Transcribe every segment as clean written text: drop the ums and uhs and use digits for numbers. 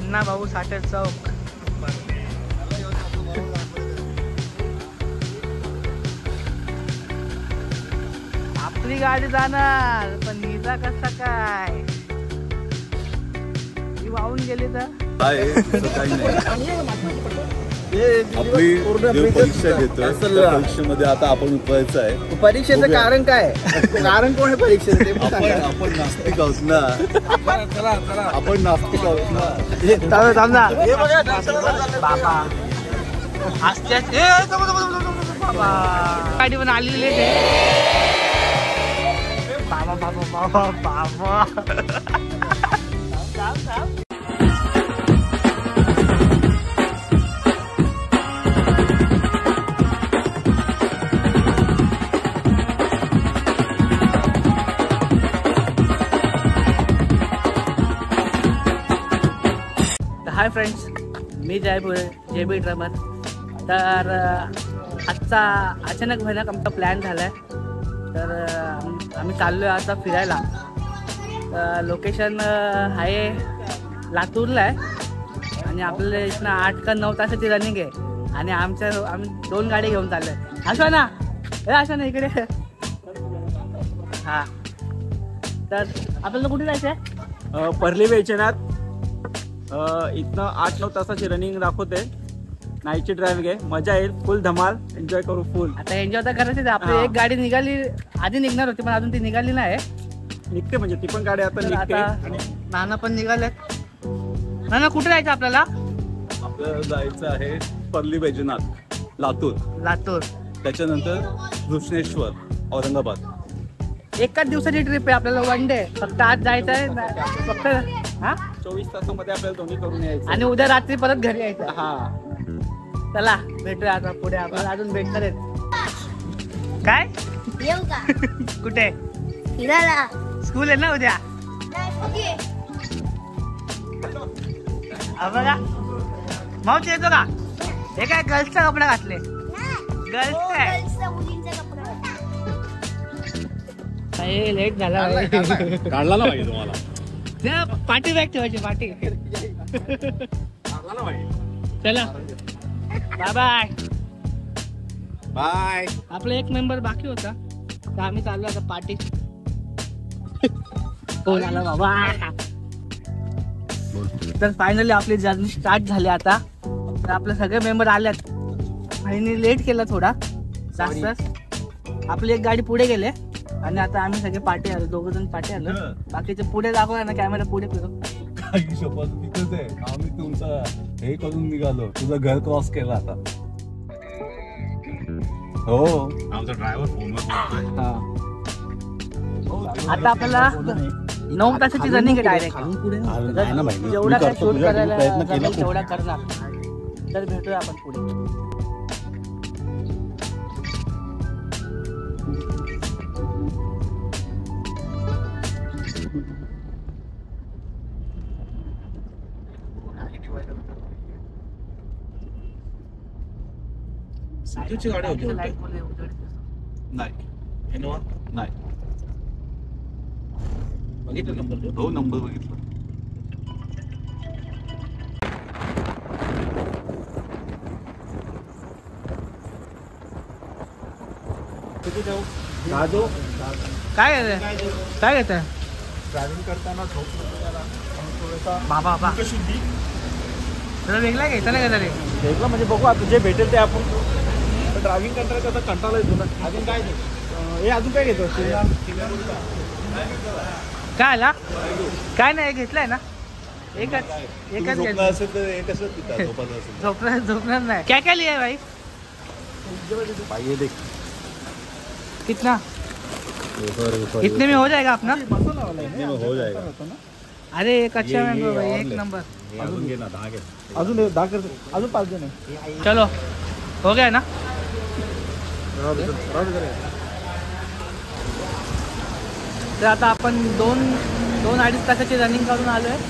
अण्णा भाऊ साठे चौक. आपली गाडी जाणार पण हिचा कसा काय, ही वाहून गेली तर आपली परीक्षा घेतोय परीक्षेमध्ये आता आपण उतरायचं आहे. परीक्षेचं कारण काय, कारण कोण आहे परीक्षेचं? आपण नास्तिक आहोत ना, आपण नास्तिक आहोत ना. गाडी पण आलेली बाबा बाबा बाबा बाबा. हाय फ्रेंड्स, मी JB ड्रमर. तर आजचा अचानक भयानक आमचा प्लॅन झाला आहे. तर आम्ही चाललो आहे आता फिरायला. लोकेशन आहे लातूरला आहे आणि आपल्याला इथनं 8 का 9 तासाची रनिंग आहे. आणि आम्ही 2 गाडी घेऊन चाललो आहे. अशा ना इकडे. हां, तर आपल्याला कुठे जायचं आहे? परली वैजनाथ. इथनं 8-9 तासाची रनिंग दाखवते. नाईटची ड्रायव्हिंग आहे, मजा येईल, फुल धमाल, एन्जॉय करू फुल. आता एन्जॉय तर करायचं. आपली एक गाडी निघाली, आधी निघणार होती पण अजून ती निघाली नाही. निघते म्हणजे ती पण गाडी आता निघते. आणि नाना पण निघालेत. नाना कुठे जायचं आपल्याला? आपल्याला जायचं आहे परली वैजनाथ, लातूर. त्याच्यानंतर घृष्णेश्वर, औरंगाबाद. एकाच दिवसाची ट्रिप आहे आपल्याला, 1 डे. फक्त आज जायचं आहे फक्त. हा, 24 तासामध्ये आपल्याला दोन्ही करून यायचं आणि उद्या रात्री परत घरी यायचं. हा, चला भेटूया आता पुढे. आपल्याला अजून भेटणार आहेत. काय येऊ का? कुठे? फिरायला. स्कूल आहे ना उद्या. बघा मावशी येतो का? हे काय गर्ल्सचा कपडा घातले? गर्ल्स काय लेट झाला. काढला ना पाहिजे तुम्हाला. पाठी बॅग ठेवायची, पाठी. चला बाय बाय बाय. आपला एक मेंबर बाकी होता तर आम्ही चाललो आता पार्टी. हो झाला बाबा. तर फायनली आपली जर्नी स्टार्ट झाली आता. तर आपले सगळे मेंबर आल्यात. भाईने लेट केला थोडा जास्तच. आपली एक गाडी पुढे गेले आणि आता आम्ही सगळे पाठी आलो, 2 जण पाठी आलो. बाकीचे पुढे दाखवा ना, कॅमेरा पुढे फिरू. काही शपथ तिथेच आहे. आम्ही तुमचं हे करून निघालो, तुझं घर क्रॉस केलं आता. हो, आमचा ड्रायव्हर फोनवर. आता आपल्याला 9 तासाची रनिंग आहे डायरेक्ट. जेवढा काय शूट करायला तेवढा करणार. तर भेटूया आपण पुढे. सिद्धूची गाडी होती नाही, इनोवा नाही. बघितलं नंबर? हो, नंबर बघितला. काय घेत ड्रायव्हिंग करताना बाबा शुद्धी तुला वेगळा घ्यायचा नाही का? वेगळं म्हणजे बघू आता जे भेटेल ते आपण. ड्रायव्हिंग करताना कसं कंटाळा येतो ना. अजून काय हे अजून काय घेतो? काय आला? काय नाही घेतलाय ना, एकच झोपणार नाही. क्या क्या लिया भाई? पाइए देख कितना? इतने में हो जाएगा अपना? इतने में हो जाएगा. अरे एक अच्छा मैंगो भाई, एक नंबर. अजून घे ना, 10 घे. अजून 10 कर, अजून 5 जण. चलो हो गया ना. तर आता आपण 2-2.5 तासाची रनिंग करून आलो आहे.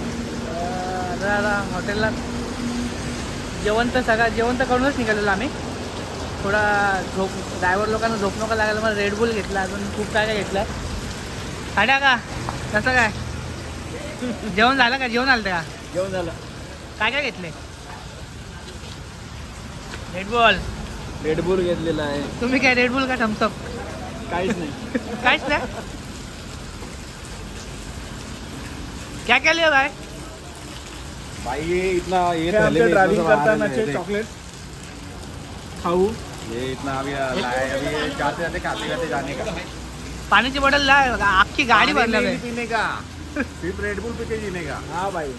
हॉटेलला जेवण तर करूनच निघालेलो आम्ही. थोडा ड्रायव्हर लोकांना झोप नका लागायला मला रेड बुल घेतला, अजून खूप काय घेतलं. साड्या का कसं काय जेवण झालं का? जेवण आलं का? जेवण झालं. काय काय घेतले? रेडबुल. रेडबुल घेतलेला आहे. तुम्ही काय रेडबुल का थम्सअप? काहीच नाही. काहीच नाही. क्या क्या लिया भाई? भाई ये इतना ये आमचे ड्रायव्हिंग करतानाचे चॉकलेट खाऊ. ये इतना अभी लाए अभी ये जाते जाते खाते जाने का पाण्याची बॉटल लाय बघा, अख्खी गाडी भरल्या पानी आहे. नहीं पीने का सिर्फ रेडबुल पी के जीने का. हा बाई.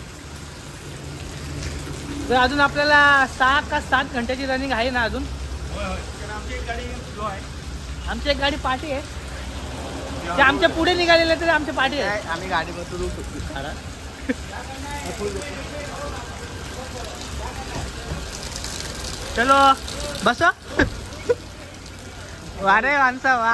तर अजून आपल्याला 6 का 7 घंट्याची रनिंग आहे ना अजून. आमची एक गाडी स्लो आहे. आमची एक गाडी पाठी आहे. ते आमच्या पुढे निघालेले तरी आमच्या पाठी आहे. आम्ही गाडी बसू शकतो. चलो बस. वा रे माणसा वा.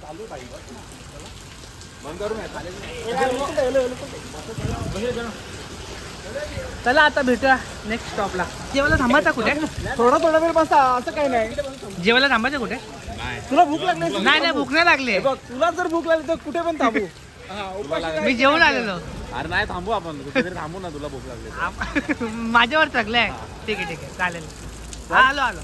चला आता भेटूया नेक्स्ट स्टॉपला. जेवायला थांबायचा कुठे? थोडा वेळ बसा, असं काही नाही. जेवायला थांबायचं कुठे? तुला भूक लागली? नाही नाही भूक नाही लागली. बघ, तुला जर भूक लागली तर कुठे पण थांबू. मी जेवून आलेलो. अरे नाही थांबू आपण कुठेतरी थांबू ना तुला भूक लागली. माझ्यावर चगलंय. ठीक आहे चालेल. हा आलो आलो.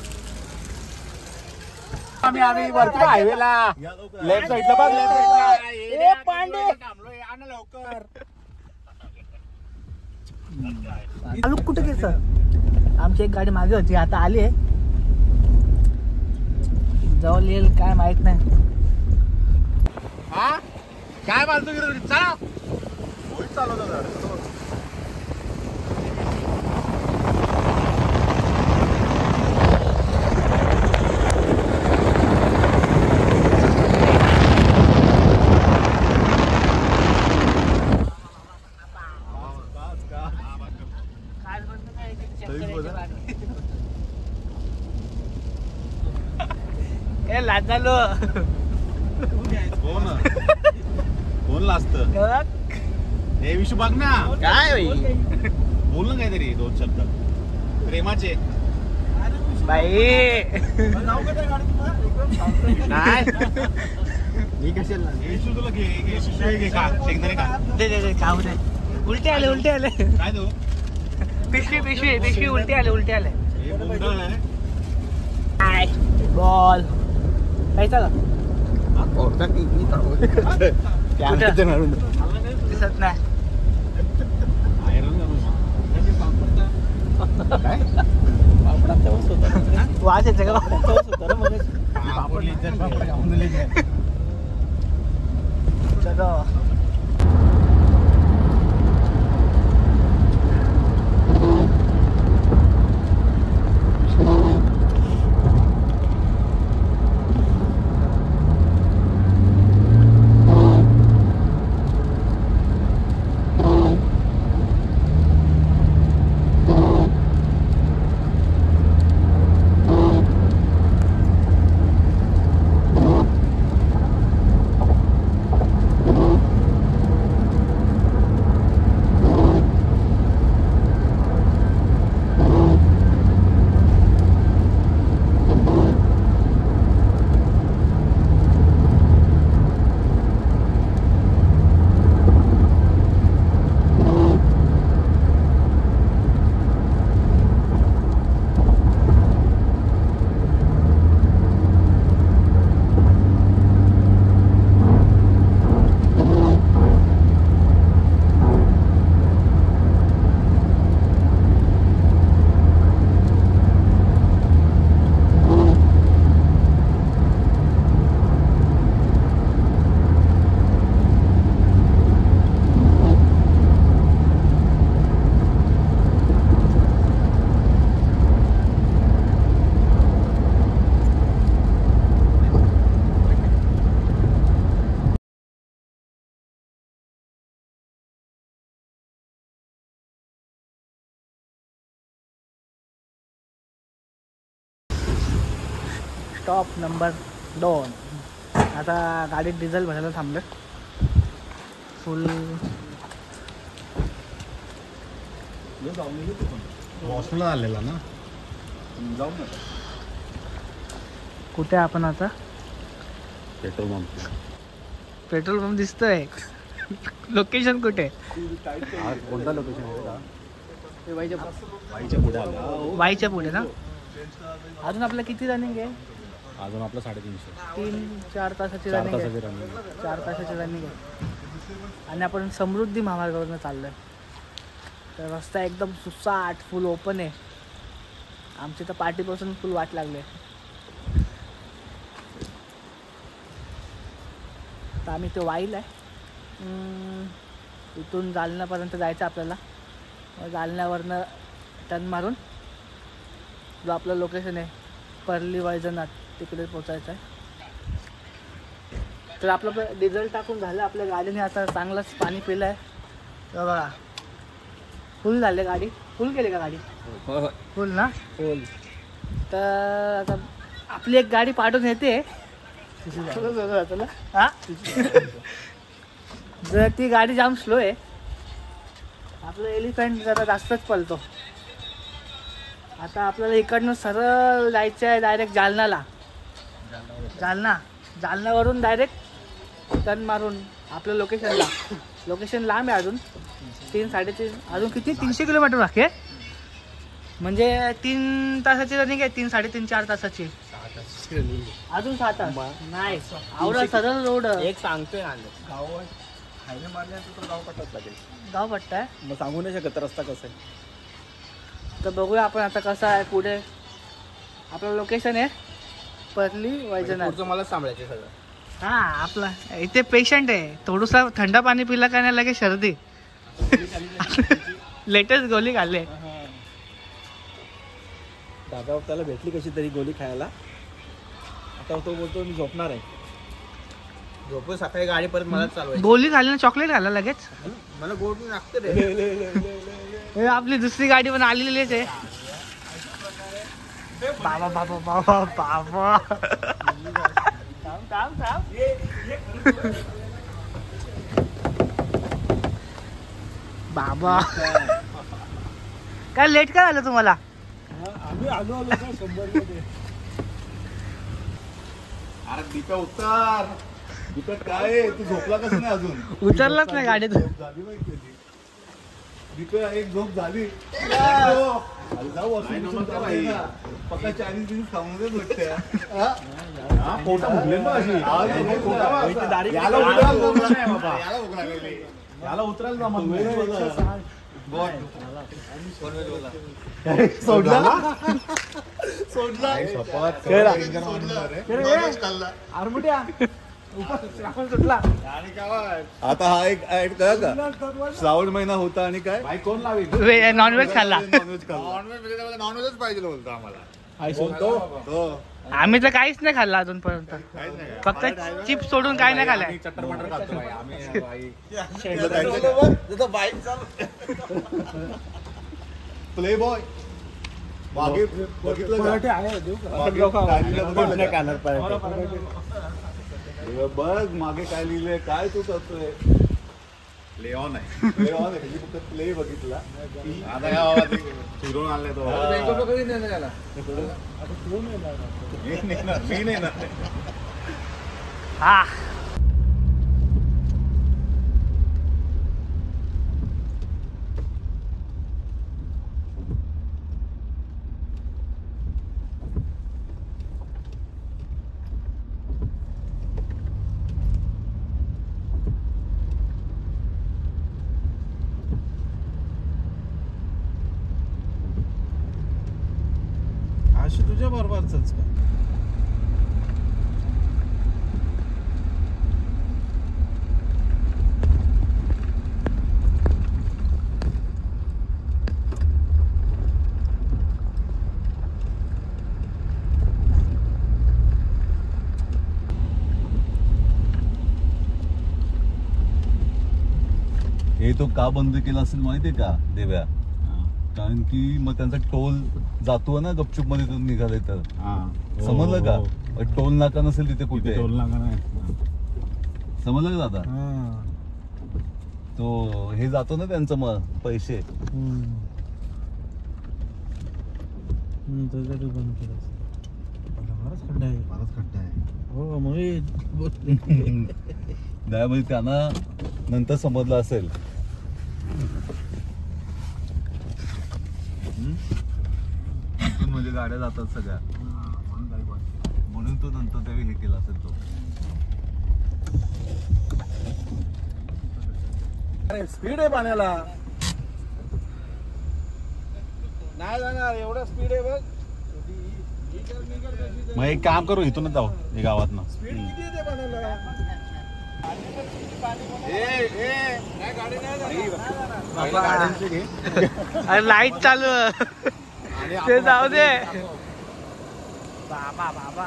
आम्ही वरती हायवेला लेफ्ट साईडला बघ. लेफ्ट साईडला ए पांडे आलू कुठे गेलं सर? आमची एक गाडी मागे होती, आता आली आहे. जवळ येईल काय माहित नाही. हा काय बोलतो चला चालवतो. काय लाज झालो. फोन लाजत हे विषय बघ ना. काय बोल ना काहीतरी 2 शब्द प्रेमाचे. बाई नाही मी कशाला तुला घे खा शेंगदाणे खा. दे खाऊ दे. उलटे आले काय देऊ? पिशवी उलटे आले. हे बोंडळ आहे. काय बॉल पैसा का दिसत नाही. वास येते का? चलो स्टॉप नंबर 2. आता गाडीत डिझेल भरायला थांबलं. फुल हॉस्टेलला आलेला ना. जाऊ ना कुठे आपण आता? Petrol pump. पेट्रोल पंप दिसतोय. लोकेशन कुठे? कोणता लोकेशन आहे का? ते वाईच्या पुढे आलं. वाईच्या पुढे ना. अजून आपलं किती रनिंग आहे? अजून आपलं 350. 3-4 तासाची रनिंग आहे. 4 तासाची रनिंग आहे. आणि आपण समृद्धी महामार्गावरनं चाललोय. तर रस्ता एकदम सुसाट, फुल ओपन आहे. आमची तर पार्टीपासून फुल वाट लागली आहे. तर आम्ही ते वाईल आहे. इथून जालन्यापर्यंत जायचं आपल्याला. जालन्यावरनं टर्न मारून जो आपलं लोकेशन आहे परली वैजनाथ तिकडे पोचायचं आहे. तर आपलं डिझेल टाकून झालं आपल्या गाडीने. आता चांगलंच पाणी पिलं आहे. तर बघा फुल झाले गाडी. फुल केली का गाडी? फुल ना. फुल. तर आता आपली एक गाडी पाठवून येते. हा जर ती गाडी जाम स्लो आहे. आपलं एलिफंट जरा जास्तच पळतो. आता आपल्याला इकडनं सरळ जायचं आहे डायरेक्ट जालन्याला. जालन्यावरून डायरेक्ट टर्न मारून आपल्या लोकेशनला. लोकेशन लांब आहे अजून. 3-3.5 अजून किती 300 किलोमीटर बाकी आहे. म्हणजे 3 तासाची रनिंग आहे. 3-3.5-4 तासाची. अजून 6 तास नाही. आवडा सरळ रोड. एक सांगतोय गाव हायवे मारल्यानंतर गाव पट्टाच लागेल. गाव पट्टा आहे. मग सांगू नाही शकत रस्ता कसा आहे. तर बघूया आपण आता कसं आहे पुढे. आपलं लोकेशन आहे परली वैजनाथ. मला सांभाळायचे सगळं. हा आपला इथे पेशंट आहे. थोडंसं थंड पाणी पिलं का नाही लगेच सर्दी. लेटेस्ट गोळी खाल्ली. दादा त्याला भेटली कशी तरी गोळी खायला. आता तो बोलतो मी झोपणार आहे. झोपून सकाळी गाडी परत मला चालवायची. गोळी खाल्ली ना चॉकलेट खाल्ला लगेच. मला गोड लागते रे. हे आपली दुसरी गाडी पण आलेलीच आहे. बाबा बाबा बाबा बाबा बाबा काय लेट काय झालं तुम्हाला? आम्ही आलो 100 अरे दीपा उतर. दीपा काय तू झोपला कसं नाही अजून? उतरलाच नाही गाडीत. झाली माहिती दीपा एक झोप झाली. जाऊ असं पक्का 40 दिवस खाऊन दे भेटते. पोटा भुगले ना अशी. याला उतरायला ना मग सोडला सोडला. आता हा एक कळा का श्रावण महिना होता आणि काय कोण लावेल नॉनव्हेज खाल्ला. नॉनव्हेजच पाहिजे बोलतो आम्हाला. आम्ही तर काहीच नाही खाल्ला अजूनपर्यंत. फक्त चिप्स सोडून काय नाही खाल्लाय. प्ले बॉय मागे बघितलं बघ मागे काय लिहिलंय. काय तू करतोय? लेऑन आहे. लेऑन आहे. फक्त प्ले बघितला. आता फिरून आणलाय तो. मी नाही ना. हा अशी तुझ्या बरोबरच का? हे तो का बंद केला असेल माहितीये का देव्या? कारण की मग त्यांचा टोल जातो ना गपचूप मध्ये निघाले तर. समजलं का? टोल नाका नसेल तिथे कुठे. टोल नाका नाही. समजलं का दादा? तो हे जातो ना त्यांचं मग पैसे. त्यामुळे त्यांना नंतर समजलं असेल. इथून म्हणजे गाड्या जातात सगळ्या म्हणून तो नंतर त्यावेळी हे केला असेल तो. स्पीड आहे पाण्याला, नाही जाणार एवढा स्पीड आहे बघ. मग एक काम करू इथूनच जाऊ हे गावात ना. स्पीड किती येते पाण्याला. अरे लाईट चालू ते जाऊ दे बाबा बाबा.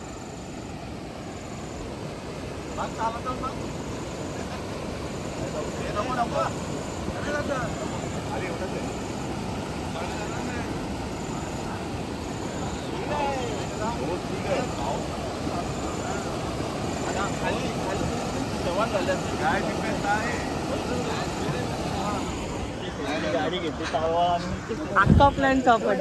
गाडी घेतली अख्खा प्लॅन चौपट.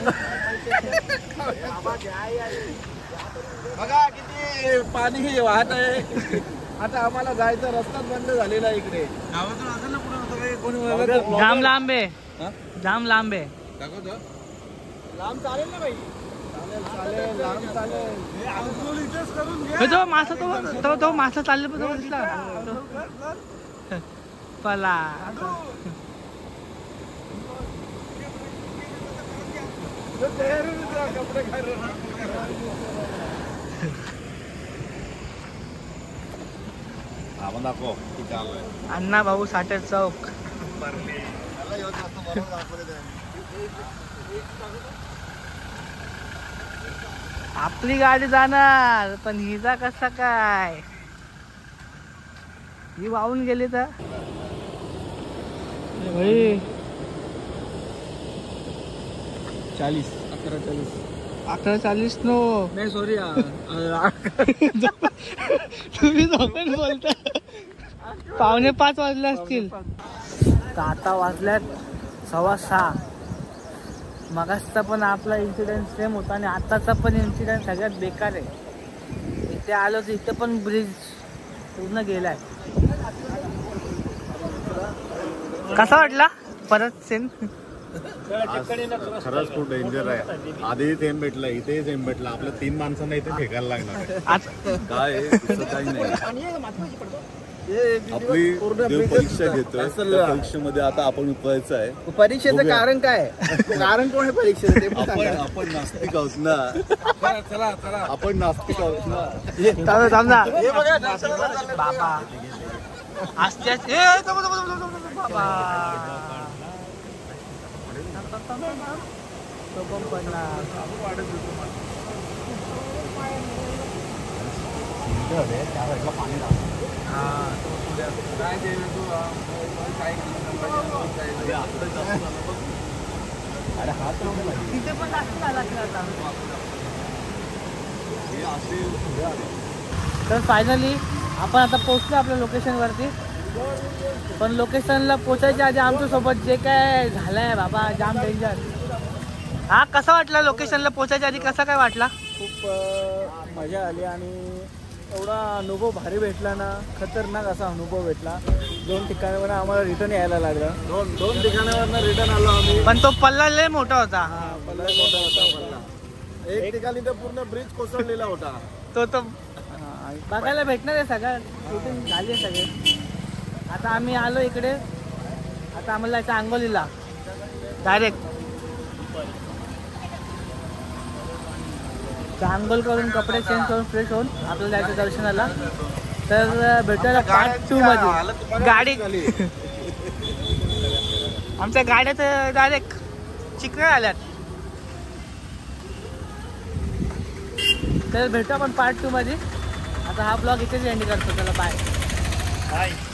बघा किती पाणी वाहत आहे. आता आम्हाला जायचा रस्ताच बंद झालेला आहे इकडे. जाम लांब आहे, जाम लांब आहे. लांब चालेल ना भाई. चालेल लांब चालेल. तो मासा तो मासा चालले पण तो दिसला पला. कपडे आपण दाखव किती आलोय. अण्णा भाऊ साठे चौक. आपली गाडी जाणार पण हिचा कसा काय, ही वाहून गेली तर. 11:40 नो नाही सॉरी. तुम्ही झोपेन बोलता. 5:45 वाजले असतील. तर आता वाजल्यात 6:15. मगासचा पण आपला इन्सिडेंट सेम होता आणि आताचा पण इन्सिडेंट सगळ्यात बेकार आहे. इथे आलो तर इथे पण ब्रिज पूर्ण गेलाय. कसा वाटला परत सीन? खरंच खूप डेंजर आहे. आधी सेम भेटला इथे सेम भेटला. आपल्या 3 माणसांना इथे फेकायला लागणार आहे. काय काही नाही. आपली देव परीक्षा घेतोय त्या परीक्षेमध्ये आता आपण उतरायचं आहे. परीक्षेचं कारण काय? कारण कोण आहे परीक्षेचं ते पण सांगा. आपण नास्तिक आहोत ना. चला चला आपण नास्तिक आहोत ना. समजा हे बघा बाबा असत्याच बाबा तो पण पडला. तिथे पण जास्त झाला आता. तर फायनली आपण आता पोहोचलो आपल्या लोकेशनवरती. पण लोकेशनला पोचायच्या आधी आमच्यासोबत जे काय झालंय बाबा जाम डेंजर. हा कसा वाटला लोकेशनला पोचायच्या आधी, कसा काय वाटला? खूप मजा आली आणि एवढा अनुभव भारी भेटला ना. खतरनाक असा अनुभव भेटला. 2 ठिकाणावर आम्हाला रिटर्न यायला लागलं. दोन ठिकाणावर रिटर्न आलो आम्ही. पण तो पल्ला लय मोठा होता. पल्ला मोठा होता. एक ठिकाणी तर पूर्ण ब्रिज कोसळलेला होता. तो बघायला भेटणार आहे. सगळं शूटिंग झाली आहे सगळे. आता आम्ही आलो इकडे. आता आम्हाला जायचं आंघोलीला डायरेक्ट. आंघोल करून कपडे चेंज करून फ्रेश होऊन आपल्याला जायचं दर्शनाला. तर भेटायला पार्ट 2 मध्ये. गाडी आमच्या गाड्या तर डायरेक्ट चिकन आल्यात. तर भेटू आपण पार्ट 2 मध्ये. आता हा ब्लॉग इथेच एंड करतो. चला बाय.